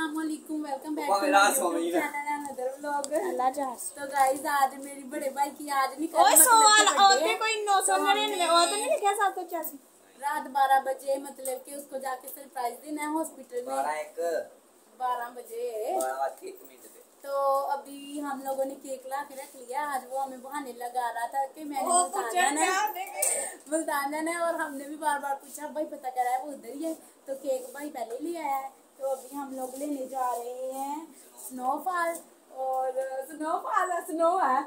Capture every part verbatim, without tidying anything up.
अस्सलामुअलैकुम, welcome back to my channel another vlog. अल्लाह जास। तो गाइस आज मेरी बड़े भाई की आज नहीं कर ओए सवाल और भी कोई नौ सौ निन्यानवे और तो नहीं लिखा सात सौ छियासी। रात बारह बजे मतलब कि उसको जाके सरप्राइज देना है हॉस्पिटल में। बारह एक बारह बजे तो अभी हम लोगों ने केक ला के रख लिया। आज वो हमें बहाने लगा रहा था कि मैंने मुल्तान जाना है और हमने भी बार बार पूछा भाई पता करा है वो उधर ही है। तो केक भाई पहले ले आया है। तो अभी हम लोग लेने जा रहे हैं स्नोफॉल और स्नोफॉल स्नो है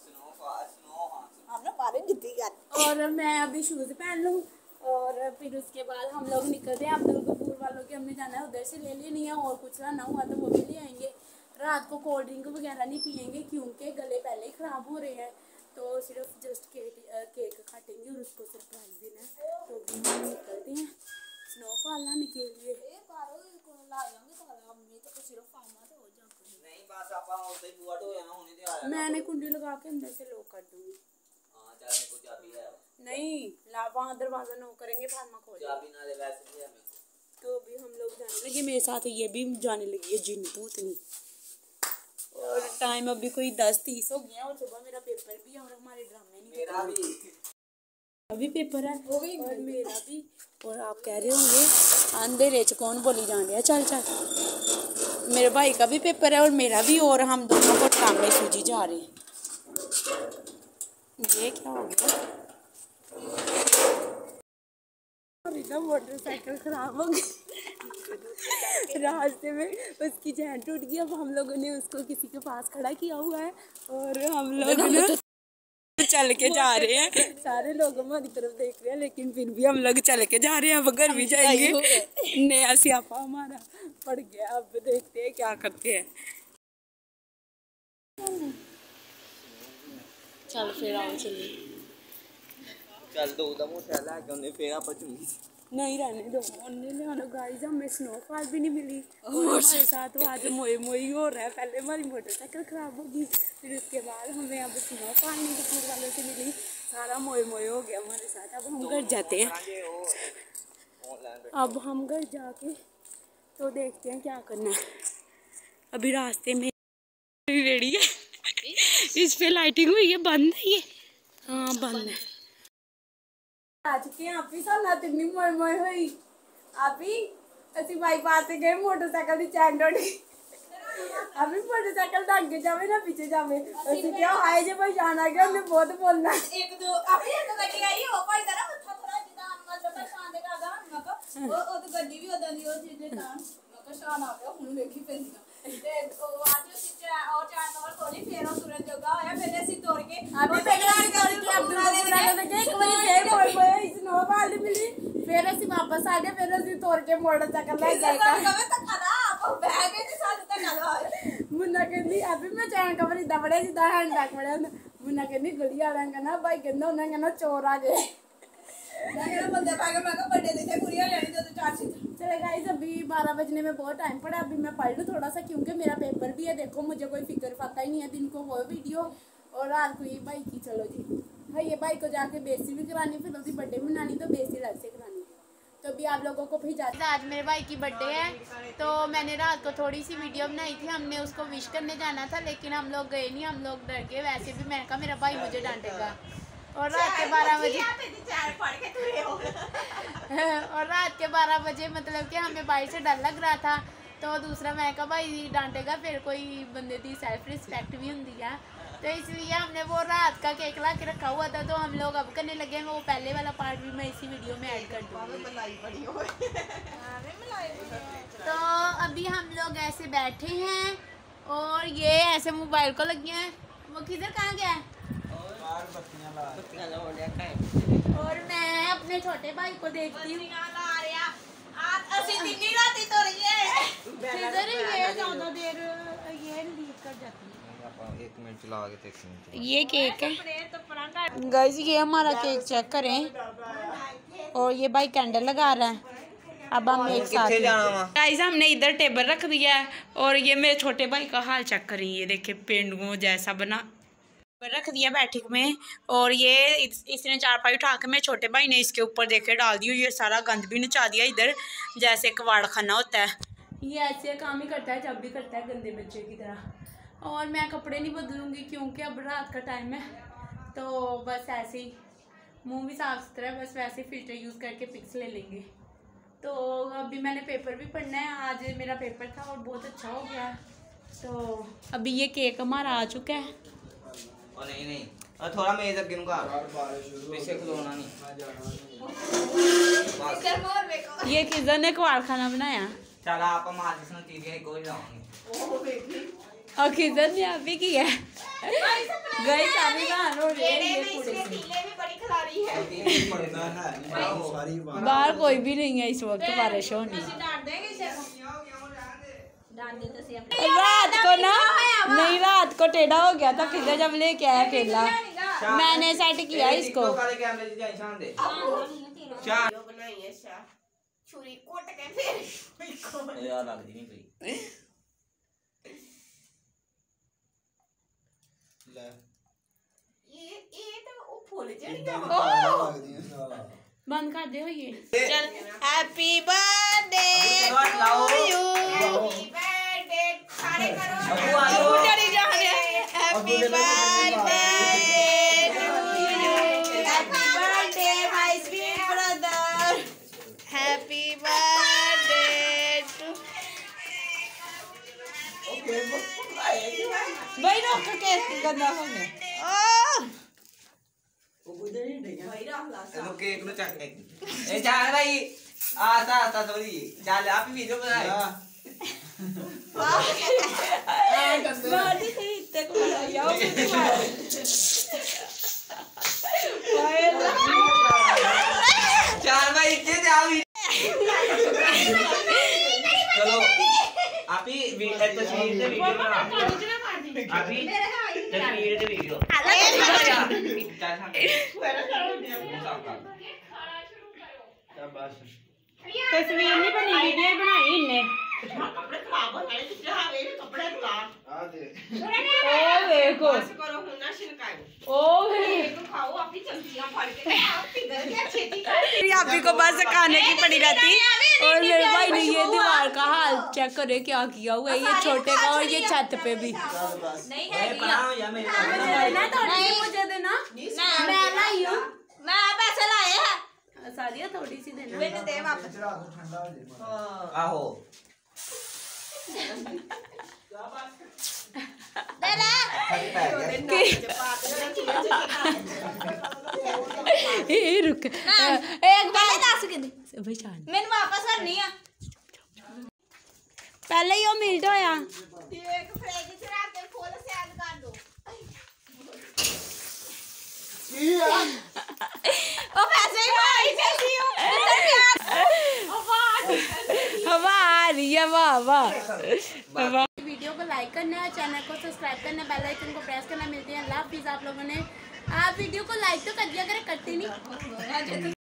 और मैं अभी शूज पहन लूँ और फिर उसके बाद हम लोग निकलते हैं। अब्दुल गफूर वालों के हमने जाना है, उधर से ले लेनी है और कुछ ना हुआ तो वो भी ले आएंगे। रात को कोल्ड ड्रिंक वगैरह नहीं पियेंगे क्योंकि गले पहले ही ख़राब हो रहे हैं। तो सिर्फ जस्ट केक केक काटेंगे और उसको सरप्राइज देना है। तो अभी हम निकलते हैं स्नोफॉल लाने के लिए। मैंने कुंडी लगा के अंदर से लॉक कर दूंगी। नहीं ला वहाँ दरवाजा नो करेंगे फिर हम खोल। तो अभी हम लोग जाने लगे, मेरे साथ ये भी जाने लगी है जिन भूतनी। और टाइम अभी कोई दस तीस हो गया और सुबह मेरा पेपर भी है और हमारे ड्रामे नहीं मेरा भी अभी पेपर है और मेरा भी। और आप कह रहे होंगे अंधेरे च कौन बोली जान रहा है। चल चल मेरे भाई का भी पेपर है और मेरा भी और हम दोनों को ड्रामे सूझी जा रहे हैं। ये क्या हो गया, मोटरसाइकिल खराब हो गई रास्ते में, उसकी चैन टूट गई। अब हम लोगों ने उसको किसी के पास खड़ा किया हुआ है और हम लोग ना चल के जा रहे हैं। सारे लोग हमारी तरफ देख रहे हैं लेकिन फिर भी हम लोग चल के जा रहे हैं। अब घर भी जाएंगे, नया स्यापा हमारा पड़ गया। अब देखते हैं क्या करते हैं। चल फिर आओ चलिए चल दो दमो चला के उन्हें फेरा पचूंगी नहीं रहने दो। उन्होंने गाइस हमें स्नोफॉल भी नहीं मिली और हमारे साथ वो आज मोई मोई हो रहा है। पहले हमारी मोटरसाइकिल खराब होगी फिर उसके बाद हमें अब स्नोफॉल नहीं गफूर वालों से मिली। सारा मोई मोई हो गया हमारे साथ। अब हम घर जाते हैं। अब हम घर जाके तो देखते हैं क्या करना है। अभी रास्ते में रेडी है, इस पे लाइटिंग हुई है, बंद है ये, हाँ बंद है। आज के आप ही साला तिन्नी मोय मोय हुई आप ही ਅਸੀਂ ਬਾਈਪਾਸ ਤੇ ਗਏ मोटरसाइकिल ਦੀ ਚੈਨ ਟੁੱਟੀ। अभी मोटरसाइकिल ढंग के जावे ना पीछे जावे। ਅਸੀਂ ਕਿਹਾ ਹਾਏ ਜੇ ਭਾਈ ਜਾਣਾ ਗਿਆ ਉਹਨੇ ਬਹੁਤ ਬੋਲਣਾ। एक दो अभी एक ਗੱਡੀ ਆਈ ਉਹ ਭਾਈ ਦਾ ਨਾ ਮੱਥਾ ਥੋੜਾ ਜਿੱਦਾਂ ਮਤਲਬ ਸ਼ਾਨ ਦੇ ਕਰਦਾ ਮੈਂ ਕਿਹਾ ਉਹ ਉਹ ਤਾਂ ਗੱਡੀ ਵੀ ਉਦਾਂ ਦੀ ਉਹ ਜਿਹਦੇ ਤਾਂ ਮੈਂ ਕਿਹਾ ਸ਼ਾਨ ਆ ਗਿਆ ਹੁਣ ਵੇਖੀ ਪੈਂਦੀ ਤੇ ਉਹ ਅੱਜ ਅਸੀਂ ਉਹ ਚੈਨ ਕਵਰ ਖੋਲੀ ਫਿਰ ਉਹ ਤੁਰਨ ਜੋਗਾ ਹੋਇਆ। ਫਿਰ ਅਸੀਂ ਤੋੜ ਕੇ अभी पहले ਤੋੜ ਕੇ ਅਬਦੁਲ ਗਫੂਰ ਵਾਲੇ ਦੇ ਇੱਕ ਵਾਰੀ ਫੇਰ ਹੋਏ ਹੋਏ स्नोफॉल ਨਹੀਂ ਮਿਲੀ। फिर ਅਸੀਂ वापस आ गए। फिर ਅਸੀਂ ਤੋੜ ਕੇ मोटरसाइकिल ले गए मुन्ना कहती अभी मैं चैन कवर इदा बड़े जिदा हैंड बैग बड़े मुन्ना कहती गली वाले कहना भाई कहना उन्हें कहना चोर आ गए। चले गाइस अभी बारह बजने में बहुत टाइम पड़ा। अभी मैं पढ़ लूँ थोड़ा सा क्योंकि मेरा पेपर भी है। देखो मुझे कोई फिक्र फाका ही नहीं है। दिन को हो वीडियो और रात को ये भाई की चलो जी भाई ये भाई को जाके बेइज्जती भी करानी फिर उसकी बर्थडे मनानी तो बेइज्जती अलग से करानी। तो अभी आप लोगों को फिर जाते आज मेरे भाई की बर्थडे है तो मैंने रात को थोड़ी सी वीडियो बनाई थी। हमने उसको विश करने जाना था लेकिन हम लोग गए नहीं, हम लोग डर गए। वैसे भी मैंने कहा मेरा भाई मुझे डांटेगा। और रात के बारह बजे और रात के बारह बजे मतलब कि हमें भाई से डर लग रहा था। तो दूसरा मैं कहा भाई डांटेगा फिर कोई बंदे की सेल्फ रिस्पेक्ट भी होती है। तो इसलिए हमने वो रात का केक ला के रखा हुआ था। तो हम लोग अब करने लगे हैं। वो पहले वाला पार्ट भी मैं इसी वीडियो में ऐड कर दूँगी। तो अभी हम लोग ऐसे बैठे हैं और ये ऐसे मोबाइल को लगे हैं। वो किधर कहाँ गया है और मैं अपने छोटे भाई को देखती हूँ। एक मिनट चला के देखते हैं। ये केक है गाइस, ये हमारा केक चेक करें और ये भाई कैंडल लगा रहा है। अब हम एक साथ गाइस हमने इधर टेबल रख दिया है और ये मेरे छोटे भाई का हाल चेक करें। ये देखिए पेंडुओं जैसा बना रख दिया बैठक में और ये इस, इसने चारपाई उठा के मेरे छोटे भाई ने इसके ऊपर देखे डाल दी। ये सारा गंद भी नचा दिया इधर जैसे कबाड़ खाना होता है। ये ऐसे काम ही करता है जब भी करता है, गंदे बच्चे की तरह। और मैं कपड़े नहीं बदलूँगी क्योंकि अब रात का टाइम है, तो बस ऐसे ही मुंह भी साफ सुथरा है, बस वैसे फिल्टर यूज़ करके पिक्स ले लेंगे। तो अभी मैंने पेपर भी पढ़ना है, आज मेरा पेपर था और बहुत अच्छा हो गया। तो अभी ये केक हमारा आ चुका है। और नहीं नहीं और थोड़ा मेज अगे नु का पीछे खलोना नहीं। ये किधर ने कवाड़ खाना बनाया? चल आप माचिस नु चीज़ें कोई लाओगे और किधर ने अभी की है गई सारी बाहर हो रही है। ये पूरे भी बड़ी खिलाड़ी है, बाहर कोई भी नहीं है इस वक्त, बारिश होनी। डांट देंगे इसे, डांट दे तो सही। रात को ना नहीं, रात को टेढ़ा हो गया था किधर जब लेके आया केला, मैंने सेट किया इसको। बनाई है छुरी कोट के फिर यार लग दी नहीं कोई ये ये तो वो फूल चढ़ गया। बंद कर दे ये। चल happy birthday to you, happy birthday सारे करो चढ़ी जा रहे हैं। Happy birthday to you, happy birthday my sweet brother, happy birthday to. भाई रोक के गंदा हो गया। लो केक नु चख ए चल भाई आता आता थोड़ी चल आप ही वीडियो बनाए बात ही इतने को याओ चल भाई इतने जाओ चलो आप ही तस्वीर से वीडियो बना आप ही तस्वीर से वीडियो तस्वीर नहीं बनी, वीडियो बनाई इनने। कपड़े खराब हो गए, कितने हावे कपड़े खराब आ दे ओ देखो बस करो हुना शिनकायो ओ देखो खाओ अपनी चमचियां फाड़ के आप पिघल गया छेती। आप ही को बस खाने की पड़ी रहती। और मेरे भाई ने ये दीवार का हाल चेक करे क्या किया हुआ है, ये छोटे का और ये छत पे भी। नहीं ए है बनाओ या मेरे ना थोड़ी सी मुझे देना, मैं लाई हूँ, मैं पैसे लाए हैं सारिया थोड़ी सी देना। मैंने दे वापस आहो दे ले ए रुक एक बार दस के दे भाई जान मैंने वापस करनी है। पहले ही वो मिल्ट होया एक फ्रिज च रख के फुल सेल कर दो। ओ पैसे ही भाई जल्दी हो हवा आ रही है, वाह वाह। वीडियो को लाइक करना है, चैनल को सब्सक्राइब करना है, बेल आइकन को प्रेस करना। मिलते हैं अल्लाह हाफिज़। आप लोगों ने आप वीडियो को लाइक तो कर दिया, अगर करते नहीं